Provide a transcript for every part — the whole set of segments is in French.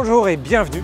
Bonjour et bienvenue.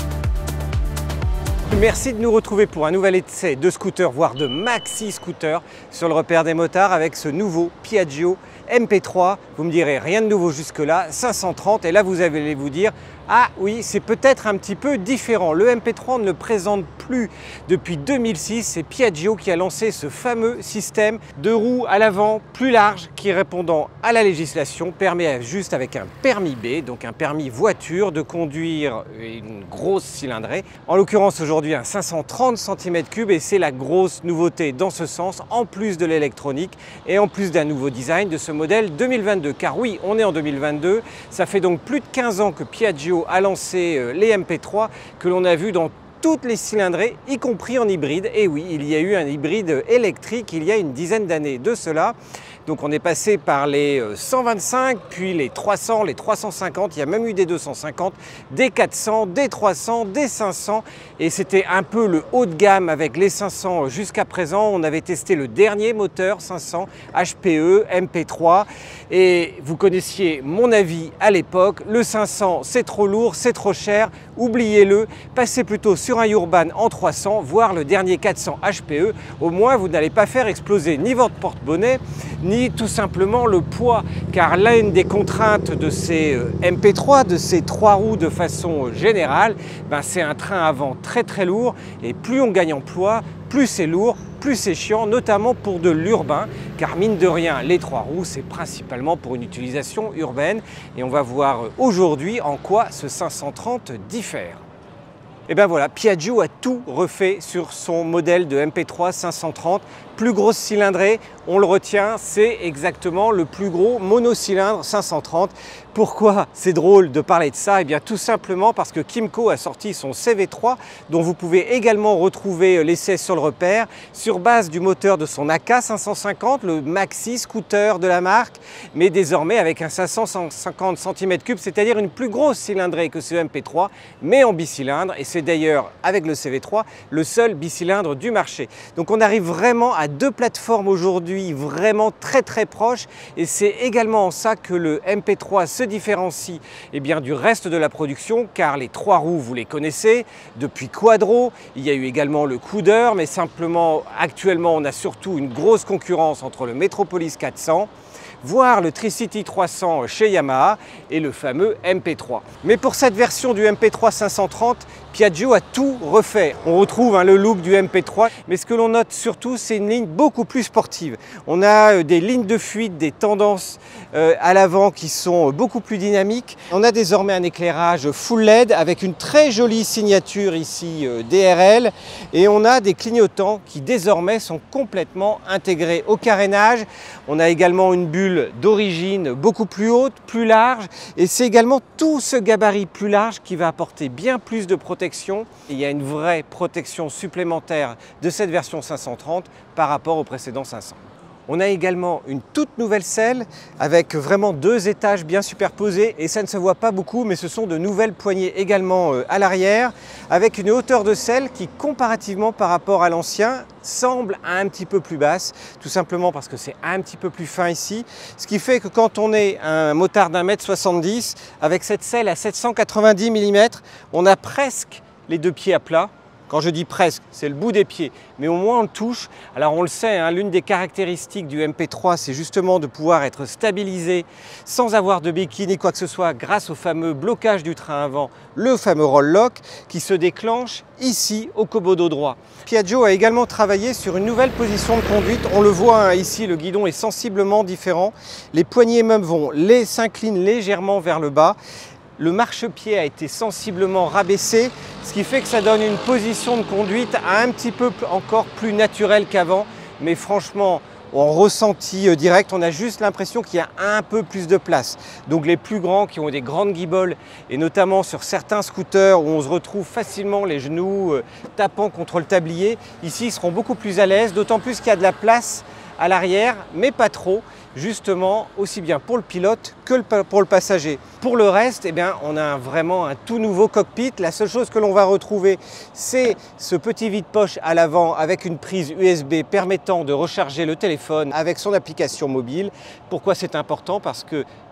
Merci de nous retrouver pour un nouvel essai de scooter, voire de maxi scooter sur le repère des motards avec ce nouveau Piaggio MP3. Vous me direz rien de nouveau jusque-là, 530 et là vous allez vous dire ah oui, c'est peut-être un petit peu différent. Le MP3 on ne le présente plus depuis 2006, c'est Piaggio qui a lancé ce fameux système de roues à l'avant plus large qui, répondant à la législation, permet juste avec un permis B, donc un permis voiture, de conduire une grosse cylindrée. En l'occurrence aujourd'hui un 530 cm3 et c'est la grosse nouveauté dans ce sens, en plus de l'électronique et en plus d'un nouveau design de ce modèle 2022. Car oui, on est en 2022, ça fait donc plus de 15 ans que Piaggio a lancé les MP3 que l'on a vu dans toutes les cylindrées, y compris en hybride. Et oui, il y a eu un hybride électrique il y a une dizaine d'années de cela. Donc on est passé par les 125, puis les 300, les 350, il y a même eu des 250, des 400, des 300, des 500. Et c'était un peu le haut de gamme avec les 500 jusqu'à présent. On avait testé le dernier moteur 500 HPE MP3. Et vous connaissiez mon avis à l'époque, le 500 c'est trop lourd, c'est trop cher, oubliez-le, passez plutôt sur un Urban en 300, voire le dernier 400 HPE. Au moins vous n'allez pas faire exploser ni votre porte-bonnet, ni tout simplement le poids, car l'une des contraintes de ces MP3, de ces trois roues de façon générale, c'est un train avant très lourd, et plus on gagne en poids, plus c'est lourd, plus c'est chiant, notamment pour de l'urbain, car mine de rien, les trois roues, c'est principalement pour une utilisation urbaine, et on va voir aujourd'hui en quoi ce 530 diffère. Et bien voilà, Piaggio a tout refait sur son modèle de MP3 530, plus grosse cylindrée, on le retient, c'est exactement le plus gros monocylindre 530. Pourquoi c'est drôle de parler de ça? Et bien tout simplement parce que Kymco a sorti son CV3, dont vous pouvez également retrouver l'essai sur le repère, sur base du moteur de son AK 550, le maxi scooter de la marque, mais désormais avec un 550 cm3, c'est-à-dire une plus grosse cylindrée que ce MP3, mais en bicylindre, et c'est d'ailleurs avec le CV3 le seul bicylindre du marché. Donc on arrive vraiment à deux plateformes aujourd'hui vraiment très proches, et c'est également en ça que le MP3 se différencie du reste de la production, car les trois roues vous les connaissez depuis Quadro, il y a eu également le Couder, mais simplement actuellement on a surtout une grosse concurrence entre le Metropolis 400, voire le Tricity 300 chez Yamaha et le fameux MP3. Mais pour cette version du MP3 530, Piaggio a tout refait. On retrouve le look du MP3, mais ce que l'on note surtout, c'est une ligne beaucoup plus sportive. On a des lignes de fuite, des tendances à l'avant qui sont beaucoup plus dynamiques. On a désormais un éclairage full LED avec une très jolie signature ici DRL, et on a des clignotants qui désormais sont complètement intégrés au carénage. On a également une bulle d'origine beaucoup plus haute, plus large, et c'est également tout ce gabarit plus large qui va apporter bien plus de protection. Il y a une vraie protection supplémentaire de cette version 530 par rapport au précédent 500. On a également une toute nouvelle selle avec vraiment deux étages bien superposés, et ça ne se voit pas beaucoup, mais ce sont de nouvelles poignées également à l'arrière, avec une hauteur de selle qui, comparativement par rapport à l'ancien, semble un petit peu plus basse, tout simplement parce que c'est un petit peu plus fin ici, ce qui fait que quand on est un motard d'1,70 m, avec cette selle à 790 mm, on a presque les deux pieds à plat. Quand je dis presque, c'est le bout des pieds, mais au moins on le touche. Alors on le sait, l'une des caractéristiques du MP3, c'est justement de pouvoir être stabilisé sans avoir de béquille ni quoi que ce soit, grâce au fameux blocage du train avant, le fameux roll lock, qui se déclenche ici au cobodo droit. Piaggio a également travaillé sur une nouvelle position de conduite. On le voit ici, le guidon est sensiblement différent. Les poignées même s'inclinent légèrement vers le bas. Le marchepied a été sensiblement rabaissé, ce qui fait que ça donne une position de conduite un petit peu encore plus naturelle qu'avant. Mais franchement, en ressenti direct, on a juste l'impression qu'il y a un peu plus de place. Donc les plus grands qui ont des grandes guiboles, et notamment sur certains scooters où on se retrouve facilement les genoux tapant contre le tablier, ici ils seront beaucoup plus à l'aise, d'autant plus qu'il y a de la place à l'arrière, mais pas trop, justement aussi bien pour le pilote que pour le passager. Pour le reste, on a vraiment un tout nouveau cockpit. La seule chose que l'on va retrouver, c'est ce petit vide-poche à l'avant avec une prise USB permettant de recharger le téléphone avec son application mobile. Pourquoi c'est important? Parce que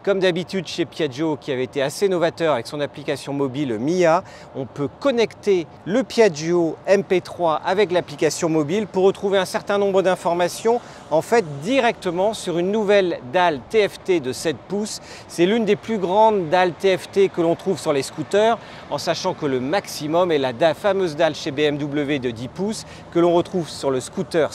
Comme d'habitude chez Piaggio, qui avait été assez novateur avec son application mobile Mia, on peut connecter le Piaggio MP3 avec l'application mobile pour retrouver un certain nombre d'informations en fait directement sur une nouvelle dalle TFT de 7 pouces. C'est l'une des plus grandes dalles TFT que l'on trouve sur les scooters, en sachant que le maximum est la fameuse dalle chez BMW de 10 pouces que l'on retrouve sur le scooter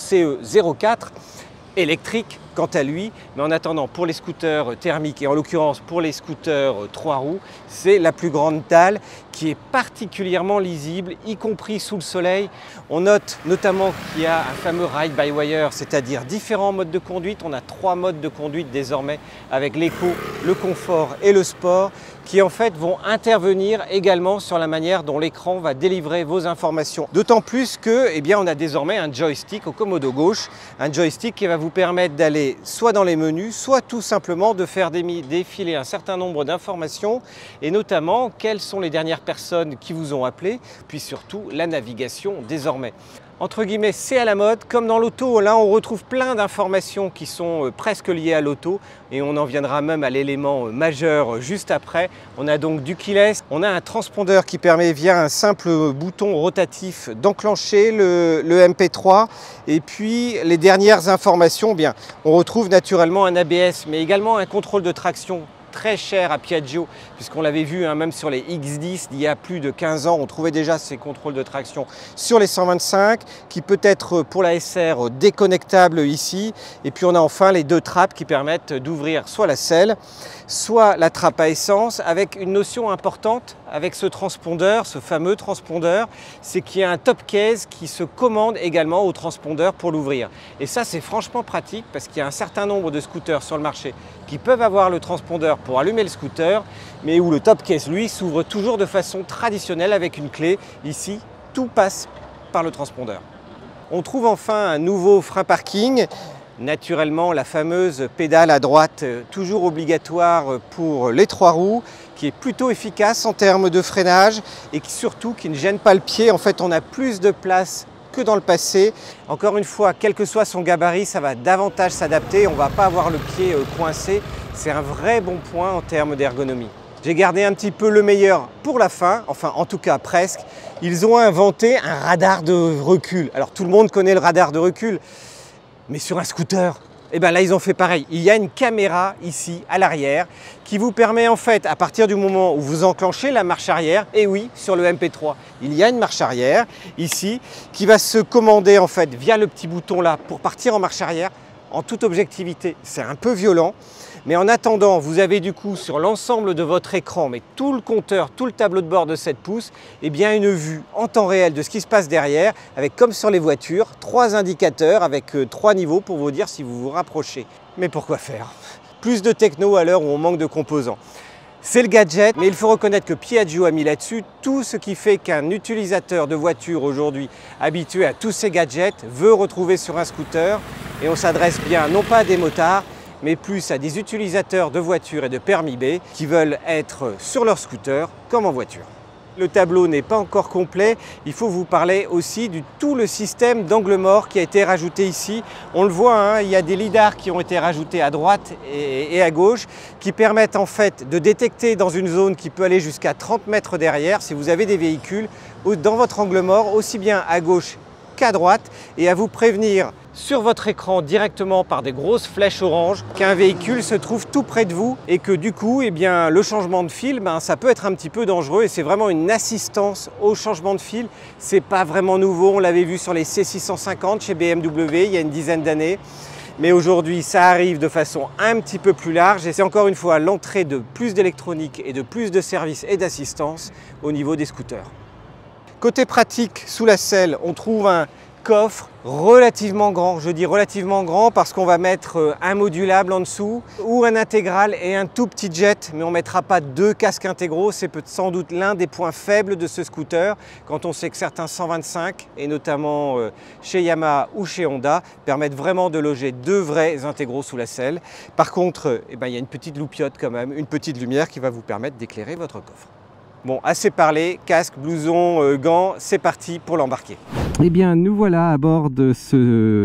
CE04 électrique quant à lui, mais en attendant pour les scooters thermiques et en l'occurrence pour les scooters 3 roues, c'est la plus grande dalle qui est particulièrement lisible, y compris sous le soleil. On note notamment qu'il y a un fameux ride-by-wire, c'est-à-dire différents modes de conduite. On a 3 modes de conduite désormais avec l'éco, le confort et le sport qui en fait vont intervenir également sur la manière dont l'écran va délivrer vos informations. D'autant plus que, eh bien, on a désormais un joystick au commodo gauche, un joystick qui va vous permettre d'aller soit dans les menus, soit tout simplement de faire défiler un certain nombre d'informations et notamment quelles sont les dernières personnes qui vous ont appelé, puis surtout la navigation désormais. Entre guillemets, c'est à la mode. Comme dans l'auto, là on retrouve plein d'informations qui sont presque liées à l'auto et on en viendra même à l'élément majeur juste après. On a donc du keyless, on a un transpondeur qui permet via un simple bouton rotatif d'enclencher le MP3 et puis les dernières informations, bien, on retrouve naturellement un ABS mais également un contrôle de traction très cher à Piaggio, puisqu'on l'avait vu même sur les X10 d'il y a plus de 15 ans, on trouvait déjà ces contrôles de traction sur les 125, qui peut être pour la SR déconnectable ici. Et puis on a enfin les 2 trappes qui permettent d'ouvrir soit la selle, soit la trappe à essence, avec une notion importante avec ce transpondeur, ce fameux transpondeur, c'est qu'il y a un top case qui se commande également au transpondeur pour l'ouvrir. Et ça c'est franchement pratique parce qu'il y a un certain nombre de scooters sur le marché qui peuvent avoir le transpondeur pour allumer le scooter, mais où le top case lui s'ouvre toujours de façon traditionnelle avec une clé. Ici, tout passe par le transpondeur. On trouve enfin un nouveau frein parking. Naturellement, la fameuse pédale à droite, toujours obligatoire pour les 3 roues, qui est plutôt efficace en termes de freinage et surtout qui ne gêne pas le pied. En fait, on a plus de place que dans le passé. Encore une fois, quel que soit son gabarit, ça va davantage s'adapter. On ne va pas avoir le pied coincé. C'est un vrai bon point en termes d'ergonomie. J'ai gardé un petit peu le meilleur pour la fin, enfin en tout cas presque. Ils ont inventé un radar de recul. Alors tout le monde connaît le radar de recul, mais sur un scooter, et bien là ils ont fait pareil. Il y a une caméra ici à l'arrière qui vous permet en fait, à partir du moment où vous enclenchez la marche arrière, et oui, sur le MP3, il y a une marche arrière ici qui va se commander en fait via le petit bouton là pour partir en marche arrière. En toute objectivité, c'est un peu violent, mais en attendant, vous avez du coup sur l'ensemble de votre écran, mais tout le compteur, tout le tableau de bord de 7 pouces, et bien une vue en temps réel de ce qui se passe derrière, avec comme sur les voitures, 3 indicateurs avec 3 niveaux pour vous dire si vous vous rapprochez. Mais pourquoi faire? Plus de techno à l'heure où on manque de composants. C'est le gadget, mais il faut reconnaître que Piaggio a mis là-dessus tout ce qui fait qu'un utilisateur de voiture aujourd'hui habitué à tous ces gadgets veut retrouver sur un scooter. Et on s'adresse bien non pas à des motards, mais plus à des utilisateurs de voitures et de permis B qui veulent être sur leur scooter comme en voiture. Le tableau n'est pas encore complet, il faut vous parler aussi de tout le système d'angle mort qui a été rajouté ici. On le voit, il y a des lidars qui ont été rajoutés à droite et à gauche qui permettent en fait de détecter dans une zone qui peut aller jusqu'à 30 mètres derrière si vous avez des véhicules dans votre angle mort, aussi bien à gauche qu'à droite, et à vous prévenir sur votre écran directement par des grosses flèches orange qu'un véhicule se trouve tout près de vous et que du coup eh bien, le changement de fil ça peut être un petit peu dangereux et c'est vraiment une assistance au changement de fil. C'est pas vraiment nouveau, on l'avait vu sur les C650 chez BMW il y a une dizaine d'années. Mais aujourd'hui, ça arrive de façon un petit peu plus large et c'est encore une fois l'entrée de plus d'électronique et de plus de services et d'assistance au niveau des scooters. Côté pratique, sous la selle, on trouve un coffre relativement grand. Je dis relativement grand parce qu'on va mettre un modulable en dessous ou un intégral et un tout petit jet, mais on ne mettra pas 2 casques intégraux. C'est sans doute l'un des points faibles de ce scooter quand on sait que certains 125, et notamment chez Yamaha ou chez Honda, permettent vraiment de loger 2 vrais intégraux sous la selle. Par contre, il y a une petite loupiote quand même, une petite lumière qui va vous permettre d'éclairer votre coffre. Bon, assez parlé, casque, blouson, gants, c'est parti pour l'embarquer. Eh bien, nous voilà à bord de ce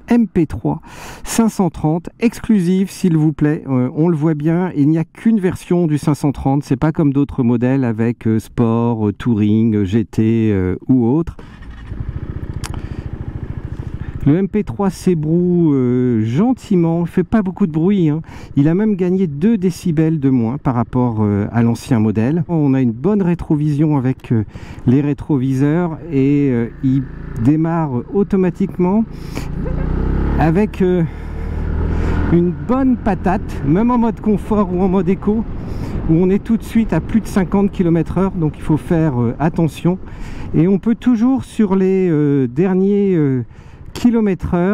MP3 530 exclusive s'il vous plaît. On le voit bien, il n'y a qu'une version du 530, c'est pas comme d'autres modèles avec Sport, Touring, GT ou autre. Le MP3 s'ébroue gentiment, il fait pas beaucoup de bruit, hein. Il a même gagné 2 décibels de moins par rapport à l'ancien modèle. On a une bonne rétrovision avec les rétroviseurs et il démarre automatiquement avec une bonne patate, même en mode confort ou en mode éco, où on est tout de suite à plus de 50 km/h, donc il faut faire attention. Et on peut toujours sur les derniers km/h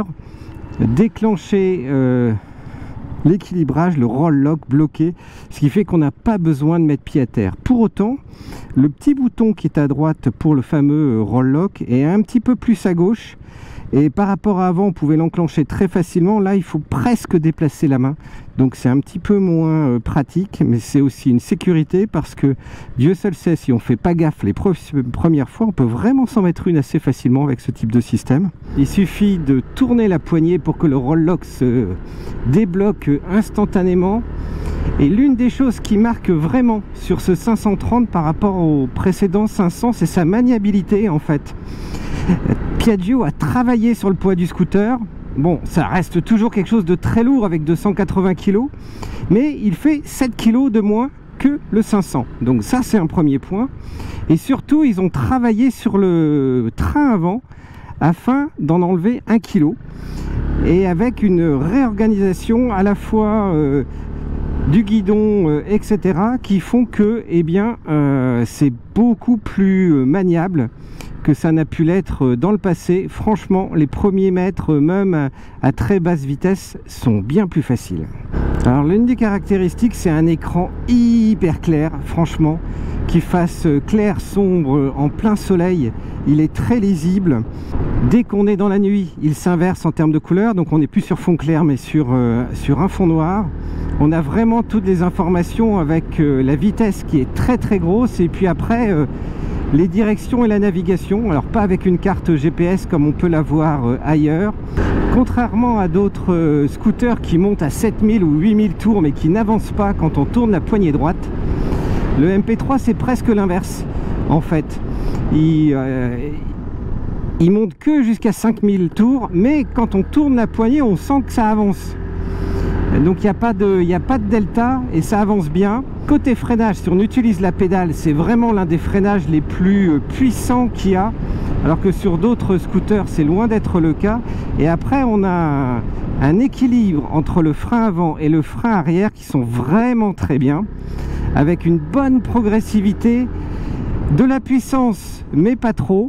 déclencher l'équilibrage, le roll lock bloqué, ce qui fait qu'on n'a pas besoin de mettre pied à terre. Pour autant, le petit bouton qui est à droite pour le fameux roll lock est un petit peu plus à gauche, et par rapport à avant on pouvait l'enclencher très facilement. Là il faut presque déplacer la main, donc c'est un petit peu moins pratique, mais c'est aussi une sécurité parce que Dieu seul sait, si on fait pas gaffe les premières fois, on peut vraiment s'en mettre une assez facilement avec ce type de système. Il suffit de tourner la poignée pour que le roll lock se débloque instantanément. Et l'une des choses qui marque vraiment sur ce 530 par rapport au précédent 500, c'est sa maniabilité en fait. Piaggio a travaillé sur le poids du scooter. Bon, ça reste toujours quelque chose de très lourd avec 280 kg, mais il fait 7 kg de moins que le 500. Donc ça, c'est un premier point. Et surtout, ils ont travaillé sur le train avant afin d'en enlever 1 kg. Et avec une réorganisation à la fois du guidon, etc., qui font que, eh bien, c'est beaucoup plus maniable que ça n'a pu l'être dans le passé. Franchement, les premiers mètres, même à très basse vitesse, sont bien plus faciles. Alors l'une des caractéristiques, c'est un écran hyper clair, franchement, qui fasse clair, sombre, en plein soleil, il est très lisible. Dès qu'on est dans la nuit, il s'inverse en termes de couleur, donc on n'est plus sur fond clair, mais sur un fond noir. On a vraiment toutes les informations avec la vitesse qui est très très grosse, et puis après les directions et la navigation. Alors pas avec une carte GPS comme on peut l'avoir ailleurs. Contrairement à d'autres scooters qui montent à 7000 ou 8000 tours mais qui n'avancent pas quand on tourne la poignée droite, le MP3 c'est presque l'inverse en fait. Il monte que jusqu'à 5000 tours, mais quand on tourne la poignée on sent que ça avance. Donc il n'y a pas de delta et ça avance bien. Côté freinage, si on utilise la pédale, c'est vraiment l'un des freinages les plus puissants qu'il y a, alors que sur d'autres scooters c'est loin d'être le cas. Et après on a un équilibre entre le frein avant et le frein arrière qui sont vraiment très bien, avec une bonne progressivité, de la puissance mais pas trop.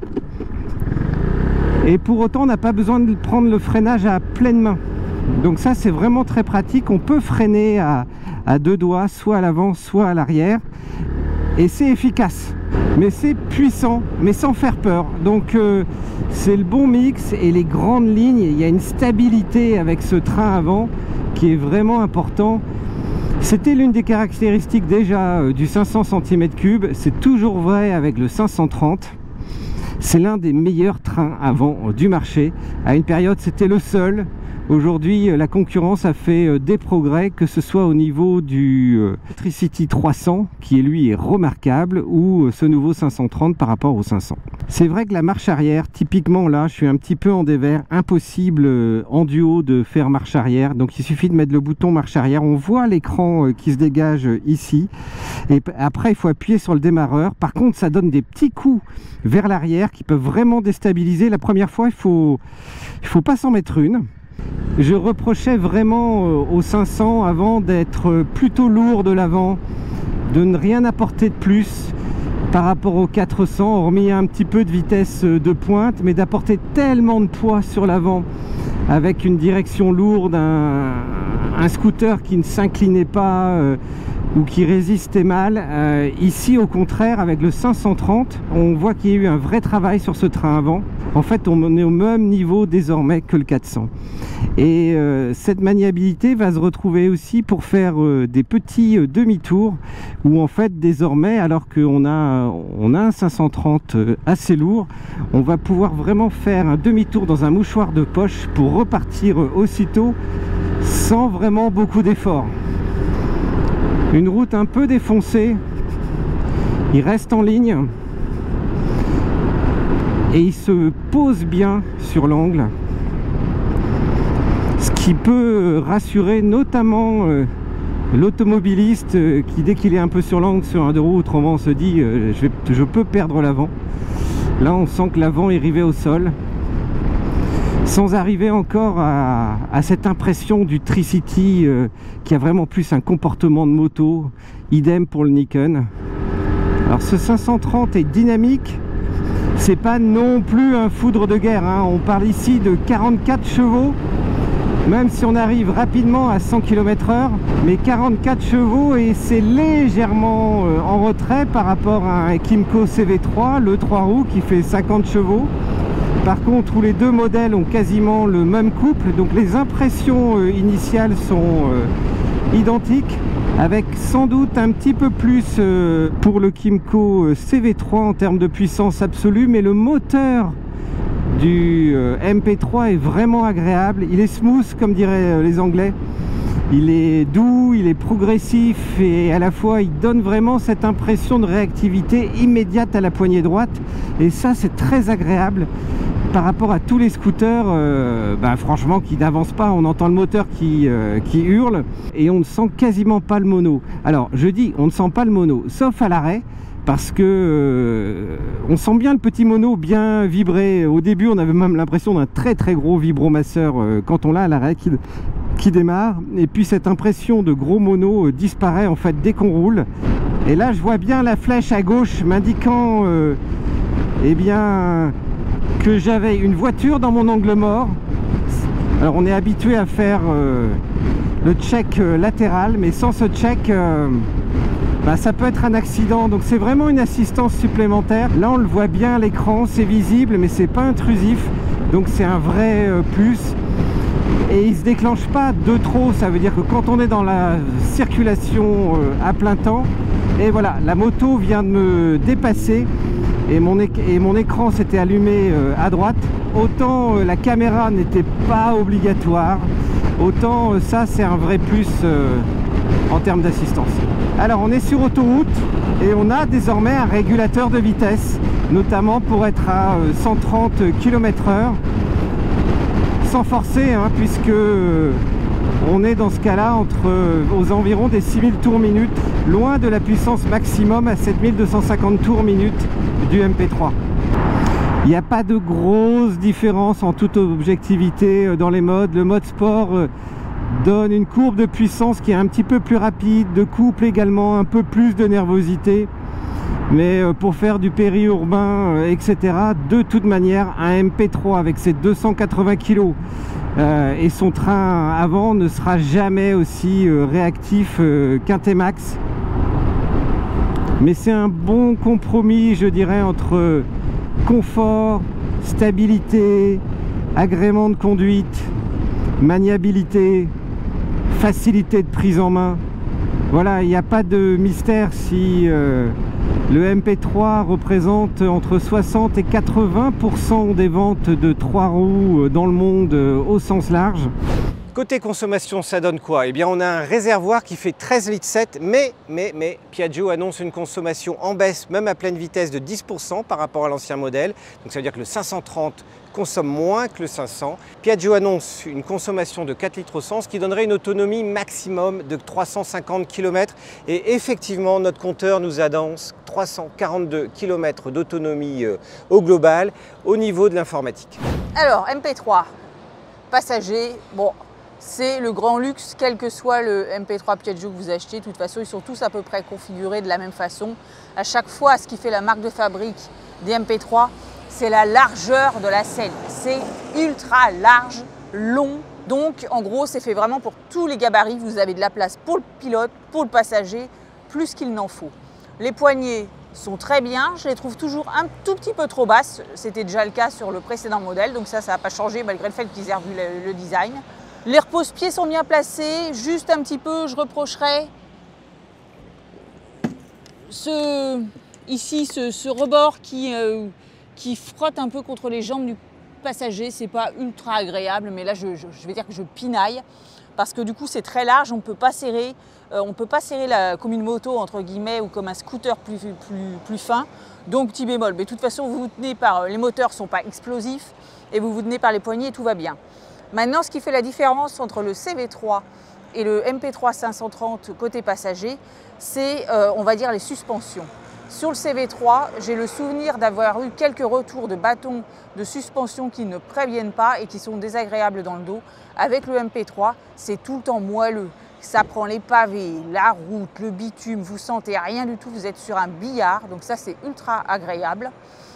Et pour autant on n'a pas besoin de prendre le freinage à pleine main. Donc ça c'est vraiment très pratique. On peut freiner à 2 doigts, soit à l'avant soit à l'arrière, et c'est efficace, mais c'est puissant mais sans faire peur. Donc c'est le bon mix, et les grandes lignes, il y a une stabilité avec ce train avant qui est vraiment important. C'était l'une des caractéristiques déjà du 500 cm3, c'est toujours vrai avec le 530. C'est l'un des meilleurs trains avant du marché. À une période c'était le seul. Aujourd'hui, la concurrence a fait des progrès, que ce soit au niveau du Tricity 300, qui lui est remarquable, ou ce nouveau 530 par rapport au 500. C'est vrai que la marche arrière, typiquement là, je suis un petit peu en dévers, impossible en duo de faire marche arrière. Donc il suffit de mettre le bouton marche arrière, on voit l'écran qui se dégage ici, et après il faut appuyer sur le démarreur. Par contre, ça donne des petits coups vers l'arrière qui peuvent vraiment déstabiliser. La première fois, il faut pas s'en mettre une. Je reprochais vraiment au 500 avant d'être plutôt lourd de l'avant, de ne rien apporter de plus par rapport au 400, hormis un petit peu de vitesse de pointe, mais d'apporter tellement de poids sur l'avant avec une direction lourde, un scooter qui ne s'inclinait pas ou qui résistait mal. Ici au contraire, avec le 530, on voit qu'il y a eu un vrai travail sur ce train avant. En fait on est au même niveau désormais que le 400, Et cette maniabilité va se retrouver aussi pour faire des petits demi-tours où en fait désormais, alors qu'on a un 530 assez lourd, on va pouvoir vraiment faire un demi-tour dans un mouchoir de poche pour repartir aussitôt sans vraiment beaucoup d'efforts. Une route un peu défoncée, il reste en ligne et il se pose bien sur l'angle, ce qui peut rassurer notamment l'automobiliste qui, dès qu'il est un peu sur l'angle sur un deux roues, autrement on se dit je peux perdre l'avant. Là on sent que l'avant est rivé au sol, sans arriver encore à cette impression du Tricity qui a vraiment plus un comportement de moto. Idem pour le Nikon. Alors ce 530 est dynamique, c'est pas non plus un foudre de guerre, hein. On parle ici de 44 chevaux, même si on arrive rapidement à 100 km/h, mais 44 chevaux, et c'est légèrement en retrait par rapport à un Kymco CV3, le 3 roues qui fait 50 chevaux. Par contre, où les deux modèles ont quasiment le même couple, donc les impressions initiales sont identiques, avec sans doute un petit peu plus pour le Kymco CV3 en termes de puissance absolue, mais le moteur du MP3 est vraiment agréable. Il est smooth, comme diraient les Anglais. Il est doux, il est progressif, et à la fois il donne vraiment cette impression de réactivité immédiate à la poignée droite, et ça c'est très agréable par rapport à tous les scooters franchement qui n'avancent pas. On entend le moteur qui hurle et on ne sent quasiment pas le mono. Alors je dis on ne sent pas le mono sauf à l'arrêt, parce que on sent bien le petit mono bien vibrer. Au début on avait même l'impression d'un très gros vibromasseur quand on l'a à l'arrêt qui démarre, et puis cette impression de gros mono disparaît en fait dès qu'on roule. Et là je vois bien la flèche à gauche m'indiquant eh bien que j'avais une voiture dans mon angle mort. Alors on est habitué à faire le check latéral, mais sans ce check ça peut être un accident, donc c'est vraiment une assistance supplémentaire. Là on le voit bien à l'écran, c'est visible mais c'est pas intrusif, donc c'est un vrai plus. Et il se déclenche pas de trop, ça veut dire que quand on est dans la circulation à plein temps, et voilà, la moto vient de me dépasser et mon écran s'était allumé à droite, autant la caméra n'était pas obligatoire, autant ça c'est un vrai plus en termes d'assistance. Alors on est sur autoroute et on a désormais un régulateur de vitesse, notamment pour être à 130 km/h sans forcer, hein, puisque on est dans ce cas-là aux environs des 6000 tours minute, loin de la puissance maximum à 7250 tours minute du MP3. Il n'y a pas de grosse différence en toute objectivité dans les modes. Le mode sport donne une courbe de puissance qui est un petit peu plus rapide, de couple également, un peu plus de nervosité. Mais pour faire du périurbain, etc., de toute manière, un MP3 avec ses 280 kg et son train avant ne sera jamais aussi réactif qu'un T-Max. Mais c'est un bon compromis, je dirais, entre confort, stabilité, agrément de conduite, maniabilité, facilité de prise en main. Voilà, il n'y a pas de mystère si le MP3 représente entre 60 et 80% des ventes de 3 roues dans le monde au sens large. Côté consommation, ça donne quoi? Eh bien, on a un réservoir qui fait 13,7 litres, mais Piaggio annonce une consommation en baisse, même à pleine vitesse, de 10% par rapport à l'ancien modèle. Donc ça veut dire que le 530 consomme moins que le 500. Piaggio annonce une consommation de 4 litres au 100, ce qui donnerait une autonomie maximum de 350 km. Et effectivement, notre compteur nous annonce 342 km d'autonomie au global au niveau de l'informatique. Alors, MP3, passager, bon, c'est le grand luxe, quel que soit le MP3 Piaggio que vous achetez. De toute façon, ils sont tous à peu près configurés de la même façon. À chaque fois, ce qui fait la marque de fabrique des MP3, c'est la largeur de la selle. C'est ultra large, long. Donc, en gros, c'est fait vraiment pour tous les gabarits. Vous avez de la place pour le pilote, pour le passager, plus qu'il n'en faut. Les poignées sont très bien. Je les trouve toujours un tout petit peu trop basses. C'était déjà le cas sur le précédent modèle. Donc ça n'a pas changé malgré le fait qu'ils aient revu le design. Les repose-pieds sont bien placés, juste un petit peu, je reprocherais ce rebord qui frotte un peu contre les jambes du passager. C'est pas ultra agréable, mais là je vais dire que je pinaille parce que du coup c'est très large, on ne peut pas serrer, comme une moto entre guillemets ou comme un scooter plus fin. Donc petit bémol, mais de toute façon vous vous tenez par les moteurs ne sont pas explosifs et vous vous tenez par les poignets et tout va bien. Maintenant, ce qui fait la différence entre le CV3 et le MP3 530 côté passager, c'est, on va dire, les suspensions. Sur le CV3, j'ai le souvenir d'avoir eu quelques retours de bâtons de suspension qui ne préviennent pas et qui sont désagréables dans le dos. Avec le MP3, c'est tout le temps moelleux. Ça prend les pavés, la route, le bitume, vous sentez rien du tout, vous êtes sur un billard, donc ça c'est ultra agréable.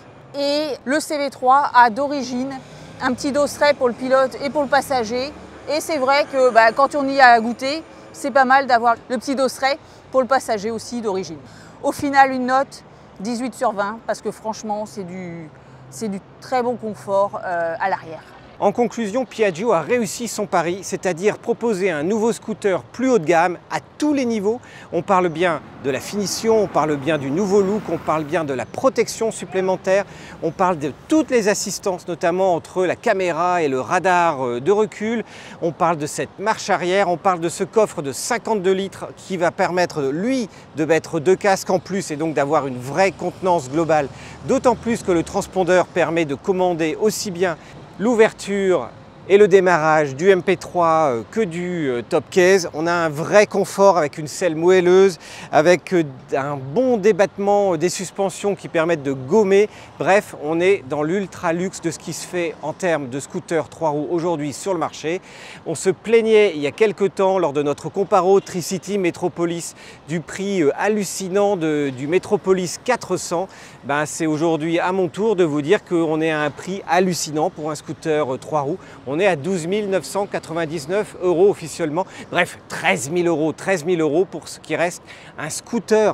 Et le CV3 a d'origine un petit dosseret pour le pilote et pour le passager. Et c'est vrai que quand on y a goûté, c'est pas mal d'avoir le petit dosseret pour le passager aussi d'origine. Au final, une note 18 sur 20 parce que franchement, c'est du très bon confort à l'arrière. En conclusion, Piaggio a réussi son pari, c'est-à-dire proposer un nouveau scooter plus haut de gamme à tous les niveaux. On parle bien de la finition, on parle bien du nouveau look, on parle bien de la protection supplémentaire, on parle de toutes les assistances, notamment entre la caméra et le radar de recul. On parle de cette marche arrière, on parle de ce coffre de 52 litres qui va permettre, lui, de mettre 2 casques en plus et donc d'avoir une vraie contenance globale. D'autant plus que le transpondeur permet de commander aussi bien l'ouverture et le démarrage du MP3 que du top case. On a un vrai confort avec une selle moelleuse, avec un bon débattement des suspensions qui permettent de gommer. Bref, on est dans l'ultra luxe de ce qui se fait en termes de scooter 3 roues aujourd'hui sur le marché. On se plaignait il y a quelques temps lors de notre comparo Tricity Metropolis du prix hallucinant du Metropolis 400. C'est aujourd'hui à mon tour de vous dire qu'on est à un prix hallucinant pour un scooter 3 roues. On est à 12 999 € officiellement. Bref, 13 000 € pour ce qui reste un scooter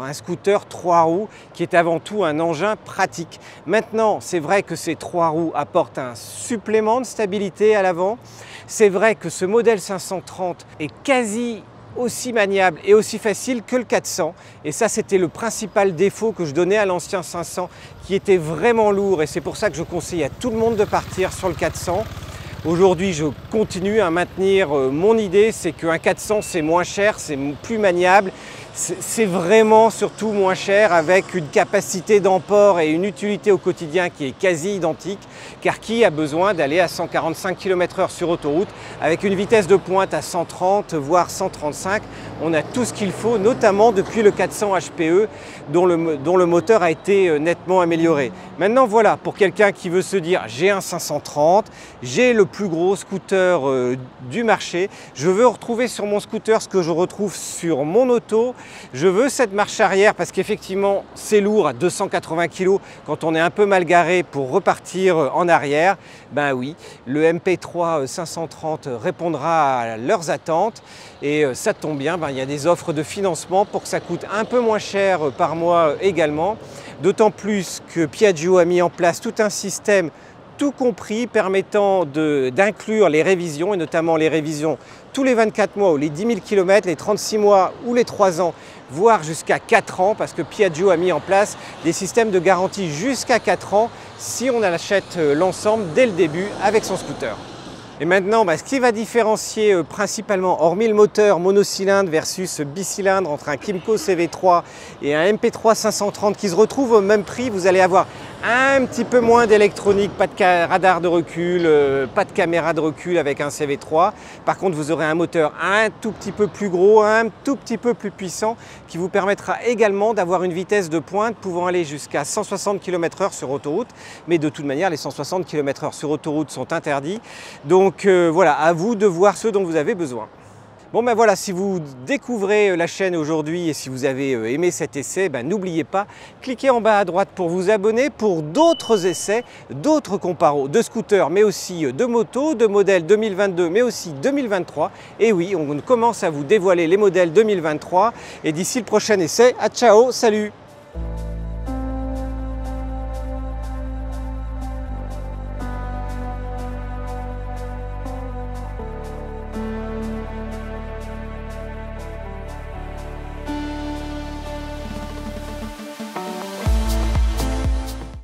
3 roues qui est avant tout un engin pratique. Maintenant, c'est vrai que ces 3 roues apportent un supplément de stabilité à l'avant. C'est vrai que ce modèle 530 est quasi aussi maniable et aussi facile que le 400 et ça c'était le principal défaut que je donnais à l'ancien 500 qui était vraiment lourd et c'est pour ça que je conseille à tout le monde de partir sur le 400. Aujourd'hui, je continue à maintenir mon idée, c'est qu'un 400 c'est moins cher, c'est plus maniable, c'est vraiment surtout moins cher avec une capacité d'emport et une utilité au quotidien qui est quasi identique, car qui a besoin d'aller à 145 km/h sur autoroute avec une vitesse de pointe à 130 voire 135. On a tout ce qu'il faut, notamment depuis le 400 HPE dont le moteur a été nettement amélioré. Maintenant voilà, pour quelqu'un qui veut se dire j'ai un 530, j'ai le plus gros scooter du marché, je veux retrouver sur mon scooter ce que je retrouve sur mon auto, je veux cette marche arrière parce qu'effectivement c'est lourd à 280 kg quand on est un peu mal garé pour repartir en arrière. Ben oui, le MP3 530 répondra à leurs attentes et ça tombe bien, il y a des offres de financement pour que ça coûte un peu moins cher par mois également. D'autant plus que Piaggio a mis en place tout un système tout compris permettant d'inclure les révisions et notamment les révisions tous les 24 mois ou les 10 000 km, les 36 mois ou les 3 ans, voire jusqu'à 4 ans parce que Piaggio a mis en place des systèmes de garantie jusqu'à 4 ans si on achète l'ensemble dès le début avec son scooter. Et maintenant, ce qui va différencier principalement, hormis le moteur monocylindre versus bicylindre entre un Kymco CV3 et un MP3 530 qui se retrouvent au même prix, vous allez avoir un petit peu moins d'électronique, pas de radar de recul, pas de caméra de recul avec un CV3. Par contre, vous aurez un moteur un tout petit peu plus gros, un tout petit peu plus puissant qui vous permettra également d'avoir une vitesse de pointe pouvant aller jusqu'à 160 km/h sur autoroute. Mais de toute manière, les 160 km/h sur autoroute sont interdits. Donc voilà, à vous de voir ce dont vous avez besoin. Bon voilà, si vous découvrez la chaîne aujourd'hui et si vous avez aimé cet essai, n'oubliez pas, cliquez en bas à droite pour vous abonner pour d'autres essais, d'autres comparos de scooters, mais aussi de motos, de modèles 2022, mais aussi 2023. Et oui, on commence à vous dévoiler les modèles 2023. Et d'ici le prochain essai, ciao, salut!